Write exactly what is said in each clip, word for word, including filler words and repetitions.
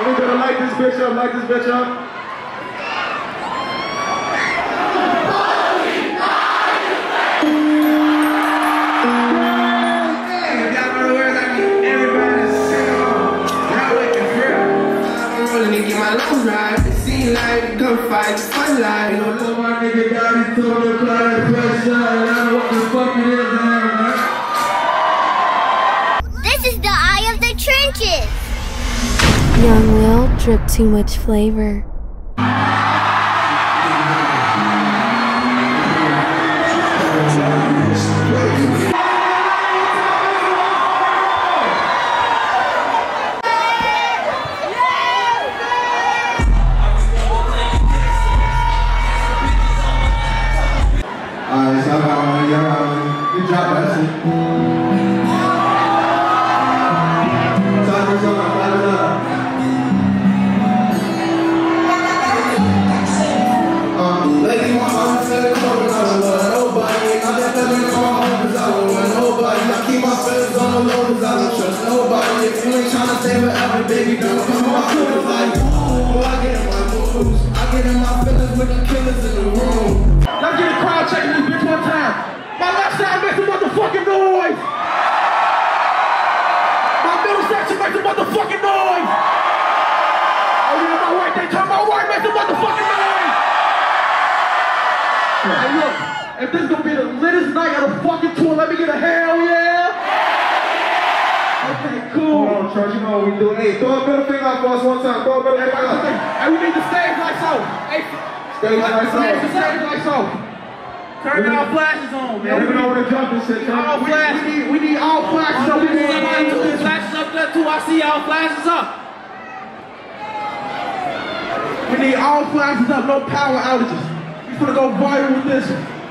We better light this bitch up, light this bitch up. Right. It seems like a gunfight, fun life. You know, so my nigga got it to the client pressure, and I know what the fuck it is now, man. This is the Eye of the Trenches. Young Will drip too much flavor. You drop that shit. Talk to someone, light it up. Um, lately my heart is feeling cold, I don't want nobody. I've been feeling in my heart cause I don't want nobody. I keep my feelings on the low cause I don't trust nobody. If you ain't tryna stay forever, baby, don't come in my feelings like, ooh, I get in my moves. I get in my feelings with the killers in the room. Let's get a crowd check this bitch one time. My left side makes a motherfucking noise! My middle section makes a motherfucking noise! Oh yeah, my right, they turn my right makes a motherfucking noise! Hey look, if this is gonna be the littest night of the fucking tour, let me get a hell yeah! Okay, cool. Hold on, church, you know what we do. Hey, throw a middle finger out for us one time. Throw a middle finger out. Hey, we need the stage lights out. Hey, stage lights out. Stage lights out. Turn our flashes on, man. We don't know where to jump this shit. All flashes. We need, we need all flashes up. We need somebody to put flashes up there too. I see all flashes up. We need all flashes up. No power outages. We're gonna go viral with this.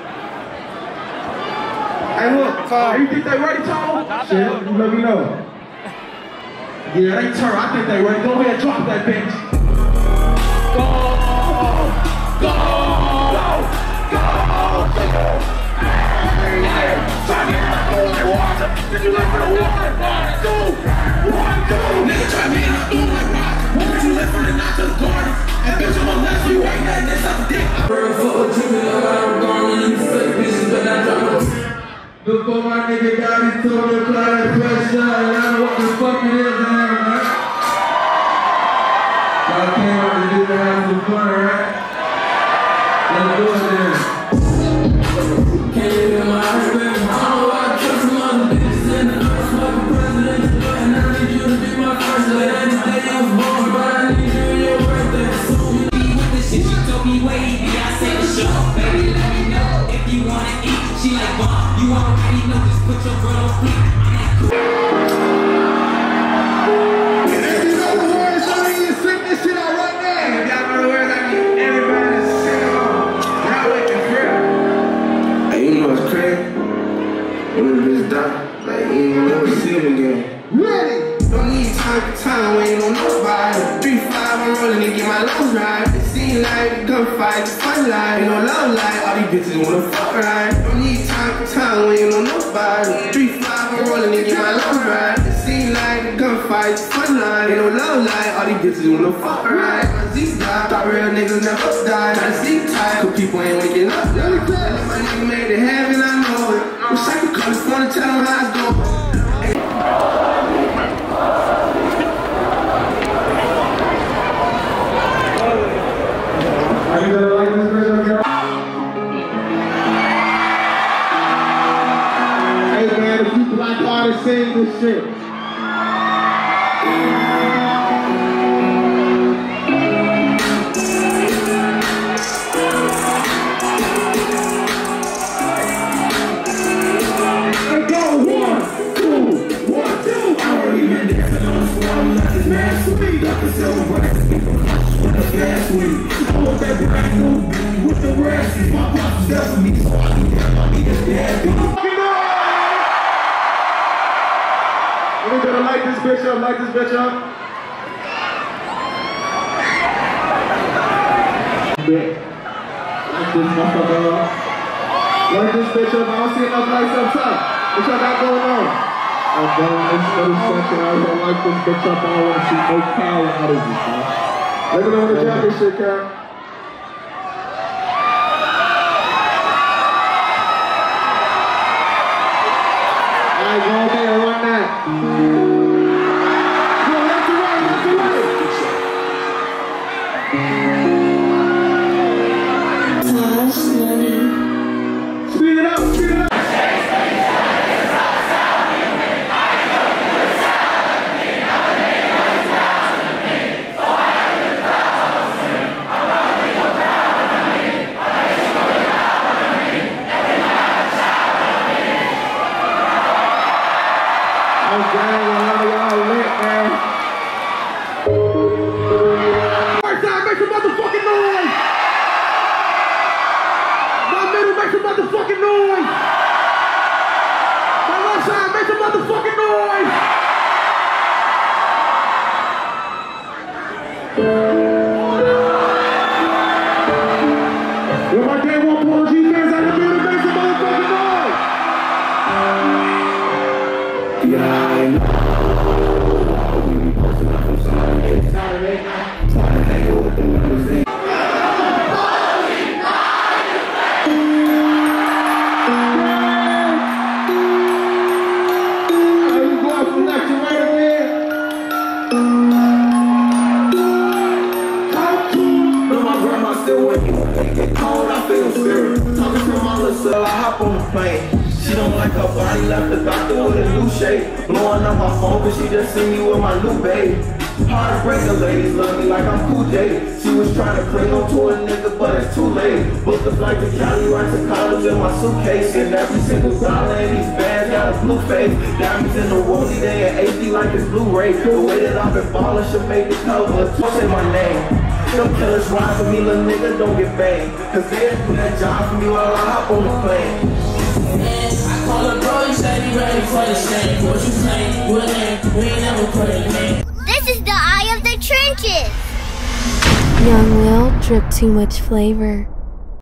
Hey, look. Uh, you think they ready, Tom? Shit, you let me know. Yeah, they turn. I think they ready. Go ahead, drop that bitch. Go, go, go. Go! Hey, hey, try me in the holy water. Did you live for the water? One, two, one, two. Nigga, try me in the food like rock. Did you live for the not to the garden? And bitch, I'm gonna let you ain't that this up dick. Bird full of chicken, I got a garden and these fake bitches, but I drop them. Before my nigga got it to the client pressure, and I know what the fuck it is now, man. Y'all came out to do to have some fun, right? Let's do it then. Can't hear my heart, baby. I don't know why I trust some other bitches in the first fucking president. And I need you to be my first lady. Any day I was born, but I need you in your birthday. So you be with this shit. She told me, wavy, I said the show. Baby, let me know if you wanna eat. She like, mom, you already know. Just put your girl on sleep. I'm like, cool. And if you know the words, I need you to sing this shit out right now. If y'all know the words, I need everybody to sing along. Hey, you know it's crazy. When the bitch die, like you ain't never see him again. Ready? Don't need time for time, waiting on nobody. Three five, I'm rolling and get my lungs right. It seems like a gunfight, fun life. Ain't no love life, all these bitches wanna fuck right. Don't need time for time, waiting on nobody. Three five, I'm rolling and get my lungs right. It seems like a gunfight, fun life. Ain't no love life, all these bitches wanna fuck right. My Z die, thought real niggas never die. Try to sleep tight, cause people ain't waking up. Let my nigga made it happen, I know it. Wish I could call this phone and tell him how it's going. Are you gonna like this version, girl? Hey man, if you black artists sing this shit. We're gonna light this bitch up, light this bitch up. Light this motherfucker up. Light this bitch up. I don't see enough lights up top. What y'all got going on? I'm going this little section. I don't like this bitch up. I don't want to see no cow out of you, man. Let me know when the jacket shit, Cal. Alright, go ahead and run that. Go left to right, left to right. Speed it up, speed it up. Motherfucking noise! My left side, make some motherfucking noise! If I get one more G fans out of here to make some motherfucking noise! Yeah, I know. We be posting up from Saturday. Saturday? Saturday, with the numbers. So I hop on the plane. She don't like her body, left the doctor with a new shape. Blowing up my phone, but she just see me with my new babe. Heartbreaker ladies love me like I'm Cool J. She was trying to cling on to a nigga, but it's too late. Booked the flight to Cali, right to college in my suitcase. And every single dollar in these bands got a blue face. Diamonds in the rollie, they in H D like it's Blu-ray. The way that I've been ballin' should make the cover. Say my name. Them killers ride for me, little nigga, don't get banged. Cause they do that job for me while I hop on the plane. I call a bro, he said he ready for the shame. What you claim, what name, we ain't never put a name. This is the Eye of the Trenches. Young Will, drip too much flavor.